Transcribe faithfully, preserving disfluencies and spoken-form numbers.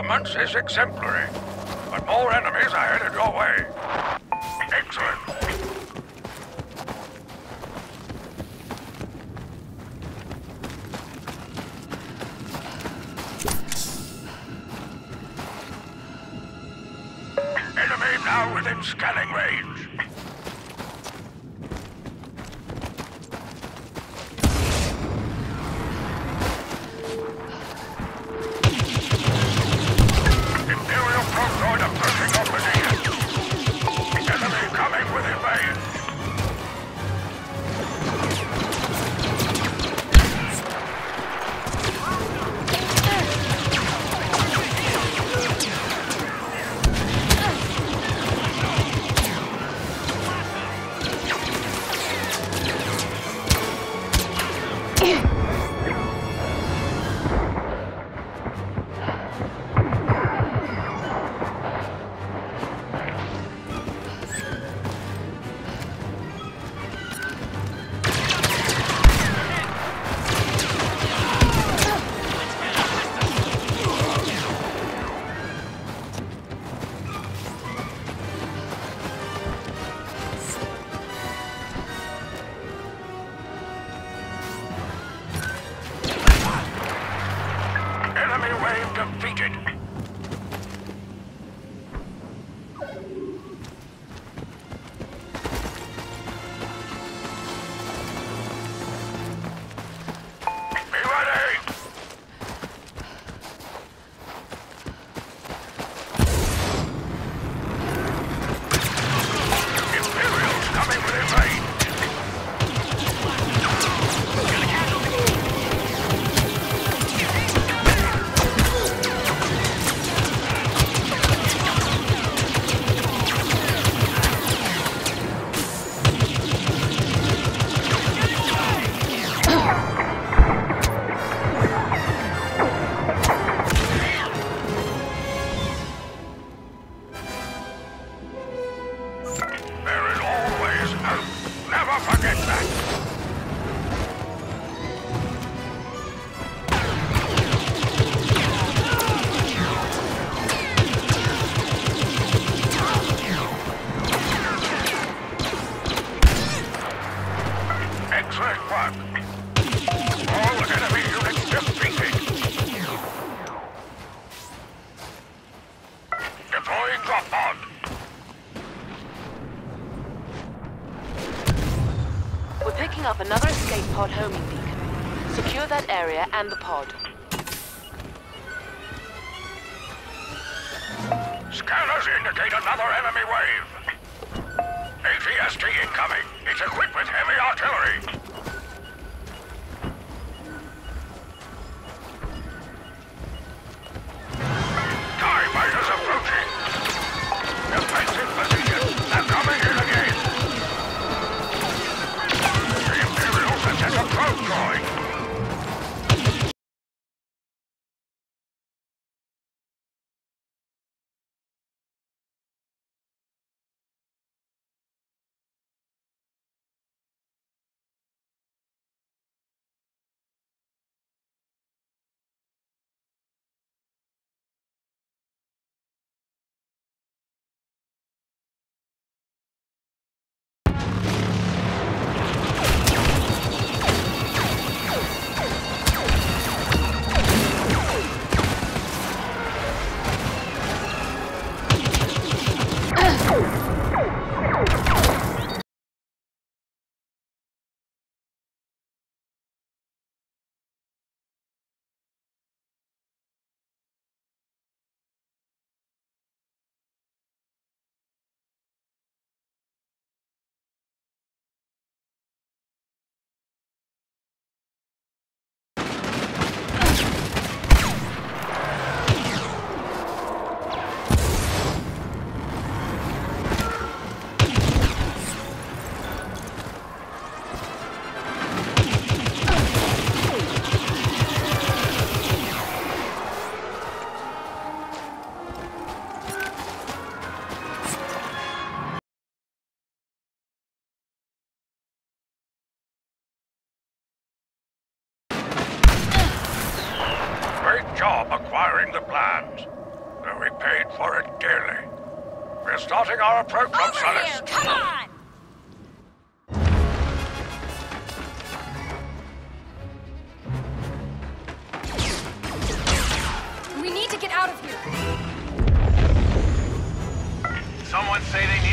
performance is exemplary, but more enemies are headed your way. Excellent. Enemy now within scanning range. Imperial Proctoid approaching your position. Enemy coming within range. Enemy wave defeated. Be ready! Imperials coming within range. There is always hope. Never forget that. Excellent work. All enemy units defeated. Deploying drop pod. We're picking up another escape pod homing beacon. Secure that area and the pod. Scanners indicate another enemy wave. A T S T incoming. It's equipped with heavy artillery. TIE fighters approaching. Defensive position. They're coming in again. The Imperials have sent a Proctoid. Great job acquiring the plans. though we paid for it dearly. We're starting our approach on Over here! Sullust. Come on! We need to get out of here! Someone say they